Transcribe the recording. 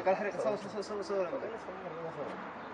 からそうそうそうそうそうなんだよ。